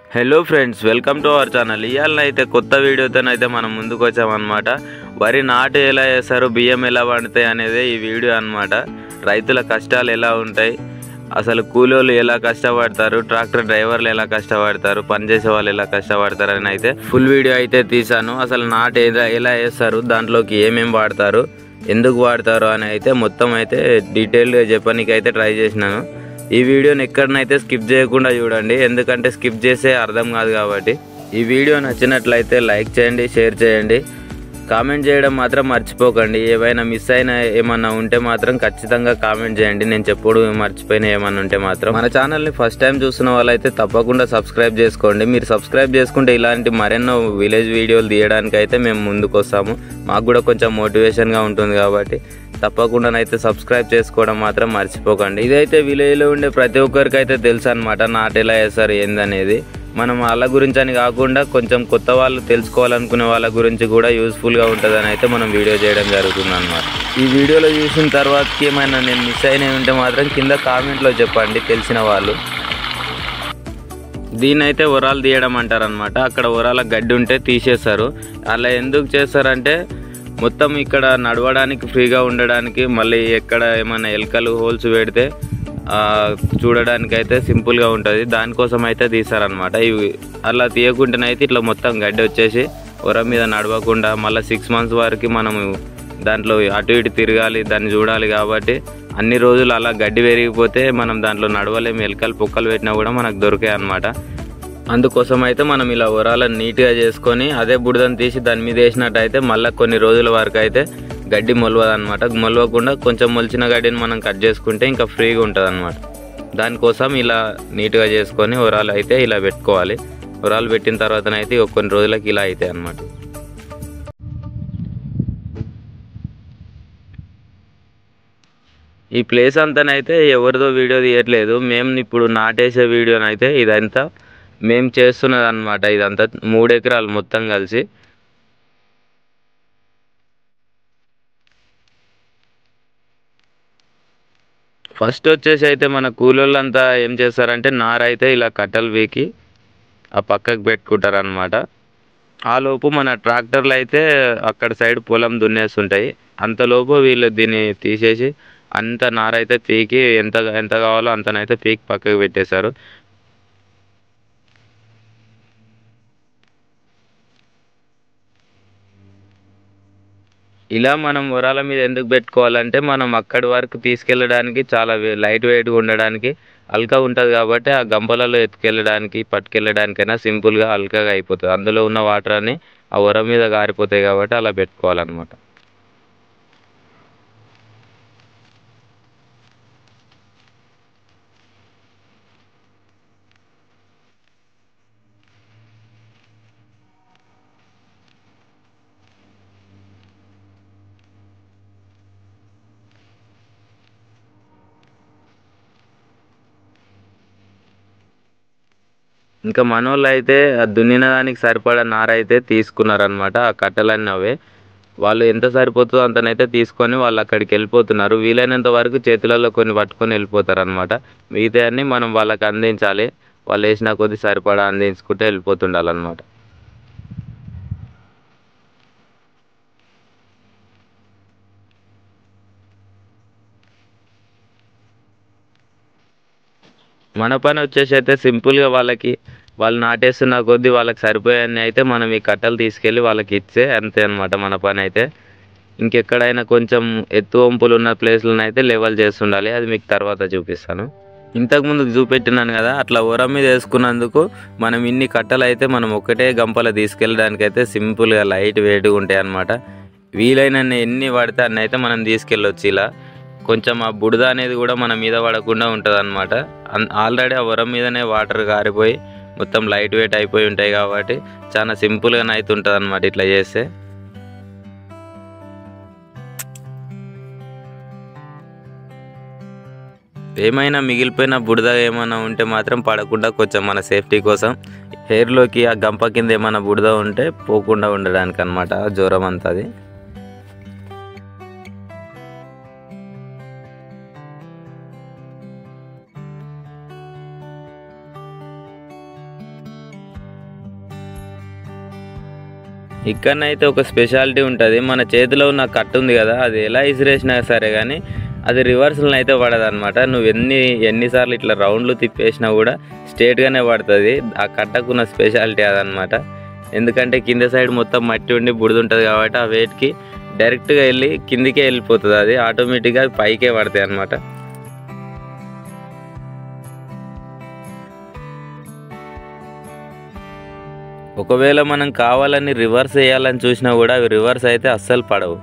Hello friends, welcome to our channel. ఇవాళనైతే కొత్త వీడియోతోనైతే మనం ముందుకు వచ్చామన్నమాట. వరి నాటు ఎలా వేస్తారు, బియ్యం ఎలా పండుతాయి అనేది ఈ వీడియో అన్నమాట. రైతుల కష్టాలు ఎలా ఉంటాయి, అసలు కూలోళ్ళు ఎలా కష్టపడతారు, ట్రాక్టర్ డ్రైవర్లు ఎలా కష్టపడతారు, పనిచేసే వాళ్ళు ఎలా కష్టపడతారు అని అయితే ఫుల్ వీడియో అయితే తీసాను. అసలు నాటు ఎలా వేస్తారు, దాంట్లోకి ఏమేమి వాడతారు, ఎందుకు వాడతారు అని అయితే మొత్తం అయితే డీటెయిల్గా చెప్పడానికి అయితే ట్రై చేసినాను. ఈ వీడియోని ఎక్కడనైతే స్కిప్ చేయకుండా చూడండి, ఎందుకంటే స్కిప్ చేసే అర్థం కాదు కాబట్టి. ఈ వీడియో నచ్చినట్లయితే లైక్ చేయండి, షేర్ చేయండి, కామెంట్ చేయడం మాత్రం మర్చిపోకండి. ఏవైనా మిస్ అయినా ఏమన్నా ఉంటే మాత్రం ఖచ్చితంగా కామెంట్ చేయండి. నేను చెప్పుడు మర్చిపోయినా ఏమన్నా ఉంటే మాత్రం. మన ఛానల్ని ఫస్ట్ టైం చూస్తున్న వాళ్ళైతే తప్పకుండా సబ్స్క్రైబ్ చేసుకోండి. మీరు సబ్స్క్రైబ్ చేసుకుంటే ఇలాంటి మరెన్నో విలేజ్ వీడియోలు తీయడానికి అయితే మేము ముందుకు వస్తాము. మాకు కూడా కొంచెం మోటివేషన్గా ఉంటుంది కాబట్టి తప్పకుండానైతే సబ్స్క్రైబ్ చేసుకోవడం మాత్రం మర్చిపోకండి. ఇదైతే విలేజ్లో ఉండే ప్రతి ఒక్కరికి అయితే తెలుసు అనమాట, నాటు ఎలా వేస్తారు ఏందనేది. మనం వాళ్ళ గురించి అని కాకుండా కొంచెం కొత్త వాళ్ళు తెలుసుకోవాలనుకునే వాళ్ళ గురించి కూడా యూస్ఫుల్గా ఉంటుందని అయితే మనం వీడియో చేయడం జరుగుతుంది అనమాట. ఈ వీడియోలో చూసిన తర్వాతకి ఏమైనా నేను మిస్ అయినవి ఉంటే మాత్రం కింద కామెంట్లో చెప్పండి తెలిసిన వాళ్ళు. దీన్నైతే ఒరాలు తీయడం అంటారనమాట. అక్కడ ఒరాల గడ్డి ఉంటే తీసేస్తారు. అలా ఎందుకు చేస్తారంటే మొత్తం ఇక్కడ నడవడానికి ఫ్రీగా ఉండడానికి, మళ్ళీ ఎక్కడ ఏమైనా ఎలుకలు హోల్స్ పెడితే చూడడానికి అయితే సింపుల్గా ఉంటుంది, దానికోసం అయితే తీస్తారనమాట. ఇవి అలా తీయకుండానైతే ఇట్లా మొత్తం గడ్డి వచ్చేసి ఒర మీద నడవకుండా మళ్ళీ 6 months వరకు మనము దాంట్లో అటు ఇటు తిరగాలి, దాన్ని చూడాలి. కాబట్టి అన్ని రోజులు అలా గడ్డి పెరిగిపోతే మనం దాంట్లో నడవలేము, ఎలుకలు పొక్కలు పెట్టినా కూడా మనకు దొరికాయి అన్నమాట. అందుకోసం అయితే మనం ఇలా ఒరాలను నీట్గా చేసుకొని అదే బుడదని తీసి దాని మీద వేసినట్టయితే మళ్ళీ కొన్ని రోజుల వరకు అయితే గడ్డి మొలవదనమాట. మొలవకుండా కొంచెం మొలిచిన గడ్డిని మనం కట్ చేసుకుంటే ఇంకా ఫ్రీగా ఉంటుంది అనమాట. దానికోసం ఇలా నీట్గా చేసుకొని ఒరాలు అయితే ఇలా పెట్టుకోవాలి. ఒరాలు పెట్టిన తర్వాతనైతే కొన్ని రోజులకి ఇలా అవుతాయి అన్నమాట. ఈ ప్లేస్ అంతానైతే ఎవరిదో వీడియో తీయట్లేదు, మేము ఇప్పుడు నాటేసే వీడియోనైతే ఇదంతా మేము చేస్తున్నది అనమాట. ఇదంతా 3 ఎకరాలు మొత్తం కలిసి. ఫస్ట్ వచ్చేసి అయితే మన కూలోళ్ళంతా ఏం చేస్తారంటే నారైతే ఇలా కట్టలు వీకి ఆ పక్కకు పెట్టుకుంటారు అనమాట. ఆలోపు మన ట్రాక్టర్లు అయితే అక్కడ సైడ్ పొలం దున్నేస్తుంటాయి. అంతలోపు వీళ్ళు దీన్ని తీసేసి అంత నారైతే పీకి ఎంత ఎంత కావాలో అంతనైతే పీకి పక్కకు పెట్టేశారు. ఇలా మనం ఒరాల మీద ఎందుకు పెట్టుకోవాలంటే మనం అక్కడి వరకు తీసుకెళ్ళడానికి చాలా లైట్ వెయిట్గా ఉండడానికి, హల్కా ఉంటుంది కాబట్టి ఆ గంపలలో ఎత్తుకెళ్ళడానికి పట్టుకెళ్ళడానికైనా సింపుల్గా హల్కాగా అయిపోతుంది. అందులో ఉన్న వాటర్ అన్ని ఆ ఒర మీద గారిపోతాయి కాబట్టి అలా పెట్టుకోవాలన్నమాట. ఇంకా మనోళ్ళు అయితే దున్నిన దానికి సరిపడా నారైతే తీసుకున్నారనమాట. ఆ కట్టెలన్నీ అవే వాళ్ళు ఎంత సరిపోతుందో అంతనైతే తీసుకొని వాళ్ళు అక్కడికి వెళ్ళిపోతున్నారు. వీలైనంత వరకు చేతులలో కొన్ని పట్టుకొని వెళ్ళిపోతారు అనమాట. మిగతాన్ని మనం వాళ్ళకి అందించాలి, వాళ్ళు వేసిన కొద్ది సరిపడా అందించుకుంటే వెళ్ళిపోతుండాలన్నమాట. మన పని వచ్చేసి అయితే సింపుల్గా వాళ్ళు నాటేస్తున్న కొద్దీ వాళ్ళకి సరిపోయాన్ని అయితే మనం ఈ కట్టలు తీసుకెళ్ళి వాళ్ళకి ఇచ్చే అంతే అనమాట మన పని అయితే. ఇంకెక్కడైనా కొంచెం ఎత్తు వంపులు ఉన్న ప్లేస్లను అయితే లెవెల్ చేస్తుండాలి, అది మీకు తర్వాత చూపిస్తాను. ఇంతకుముందు చూపెట్టినాను కదా, అట్లా ఒర మీద వేసుకున్నందుకు మనం ఇన్ని కట్టలు అయితే మనం ఒకటే గంపలో తీసుకెళ్ళడానికి అయితే సింపుల్గా లైట్ వెయిట్గా ఉంటాయి అన్నమాట. వీలైనన్ని ఎన్ని పడితే అన్ని అయితే మనం తీసుకెళ్ళొచ్చు. ఇలా కొంచెం ఆ బుడద అనేది కూడా మన మీద పడకుండా ఉంటుంది అనమాట. ఆల్రెడీ ఆ ఒర మీదనే వాటర్ గారిపోయి మొత్తం లైట్ వెయిట్ అయిపోయి ఉంటాయి కాబట్టి చాలా సింపుల్గానే అయితే ఉంటుంది అనమాట ఇట్లా చేస్తే. ఏమైనా మిగిలిపోయిన బుడద ఏమైనా ఉంటే మాత్రం పడకుండా కొంచెం మన సేఫ్టీ కోసం హెయిర్లోకి ఆ గంప కింద ఏమైనా బుడద ఉంటే పోకుండా ఉండడానికి అనమాట జ్వరం అంతా. అది ఇక్కడనైతే ఒక స్పెషాలిటీ ఉంటుంది. మన చేతిలో ఉన్న కట్టు ఉంది కదా, అది ఎలా ఇసిరేసినా సరే కానీ అది రివర్స్లో అయితే పడదన్నమాట. నువ్వు ఎన్నిసార్లు ఇట్లా రౌండ్లు తిప్పేసినా కూడా స్ట్రేట్గానే పడుతుంది. ఆ కట్టకున్న స్పెషాలిటీ అదనమాట. ఎందుకంటే కింద సైడ్ మొత్తం మట్టి ఉండి బుడిది ఉంటుంది కాబట్టి ఆ వెయిట్కి డైరెక్ట్గా వెళ్ళి కిందికే వెళ్ళిపోతుంది. అది ఆటోమేటిక్గా పైకే పడతాయి అన్నమాట. ఒకవేళ మనం కావాలని రివర్స్ వేయాలని చూసినా కూడా అవి రివర్స్ అయితే అస్సలు పడవు.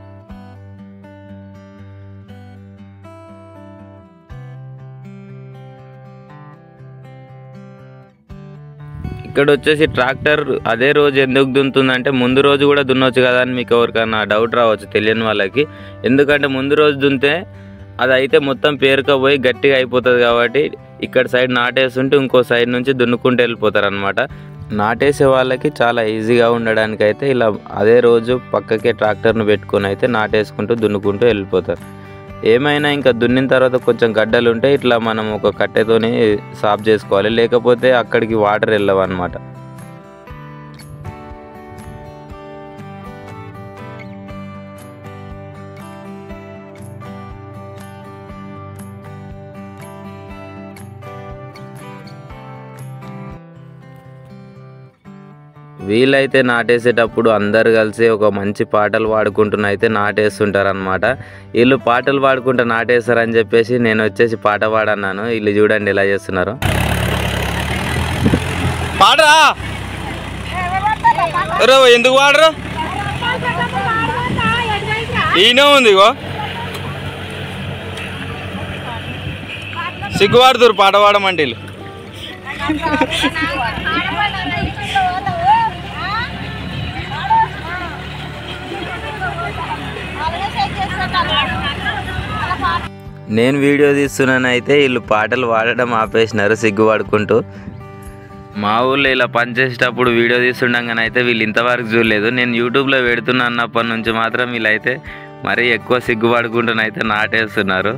ఇక్కడ వచ్చేసి ట్రాక్టర్ అదే రోజు ఎందుకు దున్నుతుందంటే ముందు రోజు కూడా దున్నొచ్చు కదా అని మీకు ఎవరికన్నా డౌట్ రావచ్చు తెలియని వాళ్ళకి. ఎందుకంటే ముందు రోజు దున్నితే అది అయితే మొత్తం పేరుకపోయి గట్టిగా అయిపోతుంది కాబట్టి ఇక్కడ సైడ్ నాటేస్తుంటే ఇంకో సైడ్ నుంచి దున్నుకుంటూ వెళ్ళిపోతారు అనమాట. నాటేసే వాళ్ళకి చాలా ఈజీగా ఉండడానికి అయితే ఇలా అదే రోజు పక్కకే ట్రాక్టర్ను పెట్టుకొని అయితే నాటేసుకుంటూ దున్నుకుంటూ వెళ్ళిపోతారు. ఏమైనా ఇంకా దున్నిన తర్వాత కొంచెం గడ్డలు ఉంటే ఇట్లా మనం ఒక కట్టెతోని సాఫ్ చేసుకోవాలి, లేకపోతే అక్కడికి వాటర్ వెళ్ళవు అన్నమాట. వీళ్ళైతే నాటేసేటప్పుడు అందరు కలిసి ఒక మంచి పాటలు పాడుకుంటున్న అయితే నాటేస్తుంటారనమాట. వీళ్ళు పాటలు పాడుకుంటూ నాటేస్తారని చెప్పేసి నేను వచ్చేసి పాట పాడన్నాను. వీళ్ళు చూడండి ఎలా చేస్తున్నారు. పాడరా ఎందుకు పాడరు? ఈయన ఉంది సిగ్గుపాడుతురు పాట పాడమంటే వీళ్ళు. నేను వీడియో తీస్తున్నానైతే వీళ్ళు పాటలు పాడడం ఆపేసినారు సిగ్గుపడుకుంటూ. మా ఊళ్ళో ఇలా పనిచేసేటప్పుడు వీడియో తీస్తుండగానైతే వీళ్ళు ఇంతవరకు చూడలేదు. నేను యూట్యూబ్లో పెడుతున్నా అన్నప్పటి నుంచి మాత్రం వీళ్ళైతే మరీ ఎక్కువ సిగ్గుపడుకుంటూనైతే నాటేస్తున్నారు.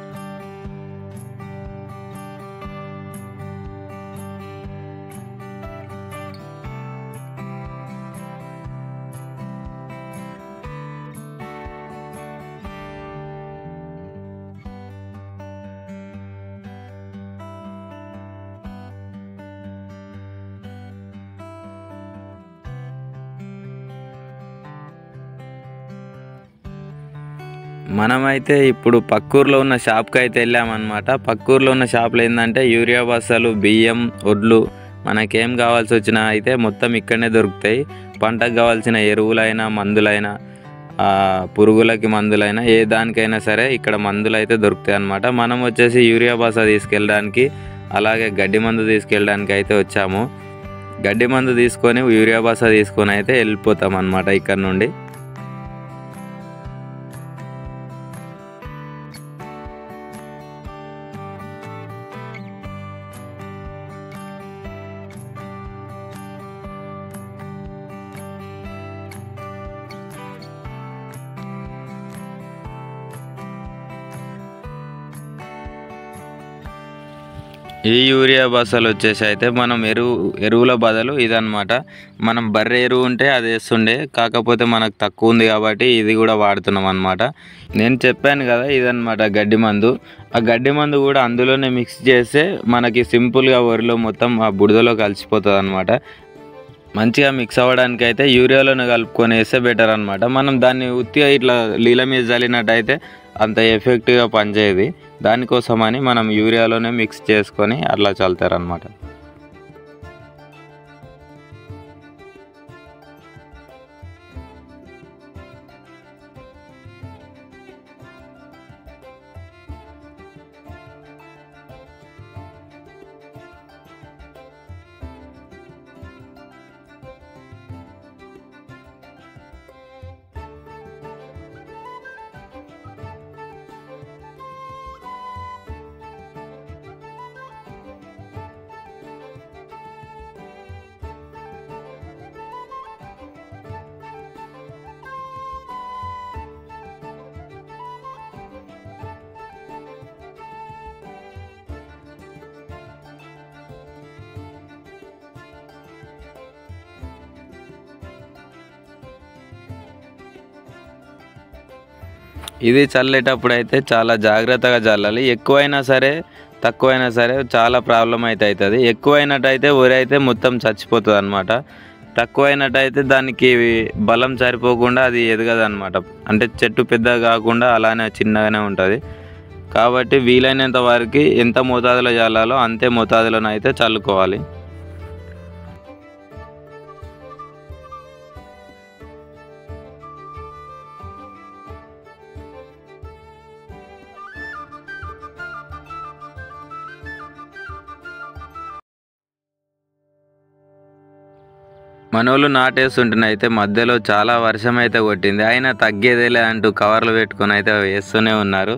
మనమైతే ఇప్పుడు పక్కూరులో ఉన్న షాప్కి అయితే వెళ్ళామన్నమాట. పక్కూరులో ఉన్న షాప్లో ఏంటంటే యూరియా బస్తాలు, బియ్యం, వడ్లు, మనకేం కావాల్సి వచ్చినా అయితే మొత్తం ఇక్కడనే దొరుకుతాయి. పంటకు కావాల్సిన ఎరువులైనా, మందులైనా, పురుగులకి మందులైనా, ఏ దానికైనా సరే ఇక్కడ మందులు అయితే దొరుకుతాయి అన్నమాట. మనం వచ్చేసి యూరియా బస్తా తీసుకెళ్ళడానికి, అలాగే గడ్డి మందు తీసుకెళ్ళడానికి అయితే వచ్చాము. గడ్డి మందు తీసుకొని యూరియా బస్తా తీసుకొని అయితే వెళ్ళిపోతాం అన్నమాట ఇక్కడ నుండి. ఈ యూరియా బస్తాలు వచ్చేసి అయితే మనం ఎరువుల బదులు ఇదన్నమాట. మనం బర్రె ఎరువు ఉంటే అది వేస్తుండే, కాకపోతే మనకు తక్కువ ఉంది కాబట్టి ఇది కూడా వాడుతున్నాం అన్నమాట. నేను చెప్పాను కదా ఇదన్నమాట గడ్డి మందు. ఆ గడ్డి మందు కూడా అందులోనే మిక్స్ చేస్తే మనకి సింపుల్గా వరిలో మొత్తం ఆ బుడిదలో కలిసిపోతుంది అన్నమాట. మంచిగా మిక్స్ అవ్వడానికి అయితే యూరియాలోనే కలుపుకొని వేస్తే బెటర్ అనమాట. మనం దాన్ని ఉత్తిగా ఇట్లా నీళ్ళ మీద చల్లినట్టయితే అంత ఎఫెక్ట్గా పనిచేయదు. దానికోసమని మనం యూరియాలోనే మిక్స్ చేసుకొని అట్లా చల్లుతారనమాట. ఇది చల్లేటప్పుడు అయితే చాలా జాగ్రత్తగా చల్లాలి. ఎక్కువైనా సరే తక్కువైనా సరే చాలా ప్రాబ్లం అయితే అవుతుంది. ఎక్కువైనట్టయితే వరి అయితే మొత్తం చచ్చిపోతుంది అనమాట. తక్కువైనట్టయితే దానికి బలం సరిపోకుండా అది ఎదగదు అనమాట. అంటే చెట్టు పెద్దగా కాకుండా అలానే చిన్నగానే ఉంటుంది. కాబట్టి వీలైనంత వరకు ఎంత మోతాదులో చల్లాలో అంతే మోతాదులోనైతే చల్లుకోవాలి. మనోళ్ళు నాటేస్తుంటే అయితే మధ్యలో చాలా వర్షం అయితే కొట్టింది. అయినా తగ్గేదేలే అంటూ కవర్లు పెట్టుకొని అయితే వేస్తూనే ఉన్నారు.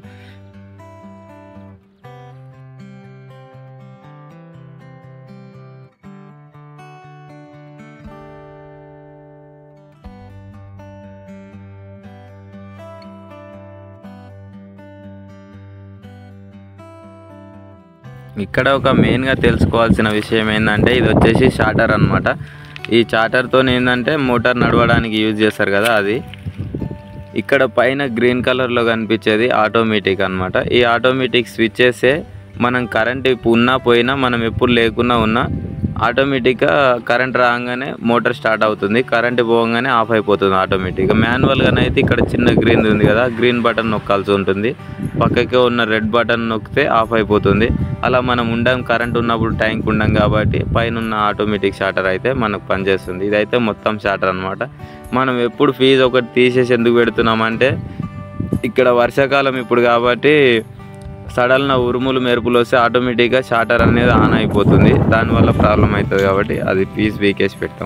ఇక్కడ ఒక మెయిన్గా తెలుసుకోవాల్సిన విషయం ఏంటంటే ఇది వచ్చేసి షాటర్ అనమాట. ఈ చార్టర్తో ఏంటంటే మోటార్ నడవడానికి యూజ్ చేస్తారు కదా అది. ఇక్కడ పైన గ్రీన్ కలర్లో కనిపించేది ఆటోమేటిక్ అనమాట. ఈ ఆటోమేటిక్ స్విచ్ చేస్తే మనం కరెంట్ ఉన్నా పోయినా మనం ఎప్పుడు లేకున్నా ఉన్నా ఆటోమేటిక్గా కరెంట్ రాగానే మోటార్ స్టార్ట్ అవుతుంది. కరెంట్ పోగానే ఆఫ్ అయిపోతుంది ఆటోమేటిక్గా. మాన్యువల్గానైతే ఇక్కడ చిన్న గ్రీన్ ఉంది కదా, గ్రీన్ బటన్ నొక్కాల్సి ఉంటుంది. పక్కకే ఉన్న రెడ్ బటన్ నొక్కితే ఆఫ్ అయిపోతుంది. అలా మనం కరెంట్ ఉన్నప్పుడు ట్యాంక్ ఉండం కాబట్టి పైన ఉన్న ఆటోమేటిక్ షాటర్ అయితే మనకు పనిచేస్తుంది. ఇదైతే మొత్తం షాటర్ అనమాట. మనం ఎప్పుడు ఫీజు ఒకటి తీసేసి ఎందుకు పెడుతున్నామంటే ఇక్కడ వర్షాకాలం ఇప్పుడు కాబట్టి సడన్గా ఉరుములు మెరుపులు వస్తే ఆటోమేటిక్గా షాటర్ అనేది ఆన్ అయిపోతుంది. దానివల్ల ప్రాబ్లం అవుతుంది కాబట్టి అది ఫీజు వీకేసి పెడతాం.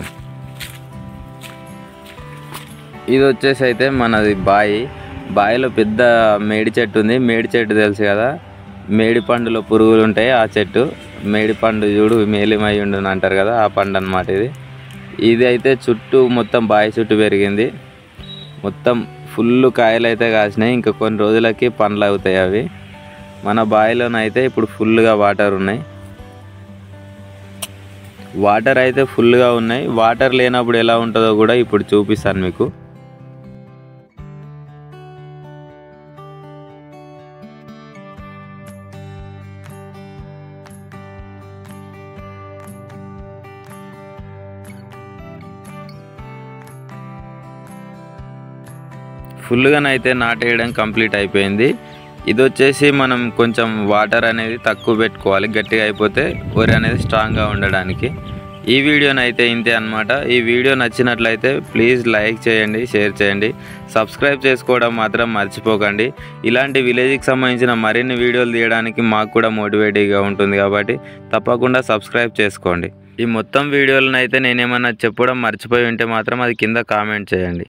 ఇది వచ్చేసి అయితే మనది బాయిలో పెద్ద మేడి చెట్టు ఉంది. మేడి చెట్టు తెలుసు కదా, మేడి పండులో పురుగులు ఉంటాయి. ఆ చెట్టు మేడి పండు చూడు మేలిమై ఉండు అంటారు కదా, ఆ పండు అనమాట ఇది. ఇది అయితే చుట్టూ మొత్తం బావి చుట్టూ పెరిగింది. మొత్తం ఫుల్ కాయలు అయితే కాసినాయి. ఇంకా కొన్ని రోజులకి పండ్లు అవుతాయి అవి. మన బావిలోనైతే ఇప్పుడు ఫుల్గా వాటర్ ఉన్నాయి. వాటర్ అయితే ఫుల్గా ఉన్నాయి. వాటర్ లేనప్పుడు ఎలా ఉంటుందో కూడా ఇప్పుడు చూపిస్తాను మీకు. ఫుల్గానైతే నాటేయడం కంప్లీట్ అయిపోయింది. ఇది వచ్చేసి మనం కొంచెం వాటర్ అనేది తక్కువ పెట్టుకోవాలి, గట్టిగా అయిపోతే వరి అనేది స్ట్రాంగ్గా ఉండడానికి. ఈ వీడియోనైతే ఇంతే అనమాట. ఈ వీడియో నచ్చినట్లయితే ప్లీజ్ లైక్ చేయండి, షేర్ చేయండి, సబ్స్క్రైబ్ చేసుకోవడం మాత్రం మర్చిపోకండి. ఇలాంటి విలేజ్కి సంబంధించిన మరిన్ని వీడియోలు తీయడానికి మాకు కూడా మోటివేటివ్గా ఉంటుంది కాబట్టి తప్పకుండా సబ్స్క్రైబ్ చేసుకోండి. ఈ మొత్తం వీడియోలను అయితే నేనేమన్నా చెప్పడం మర్చిపోయి ఉంటే మాత్రం అది కింద కామెంట్ చేయండి.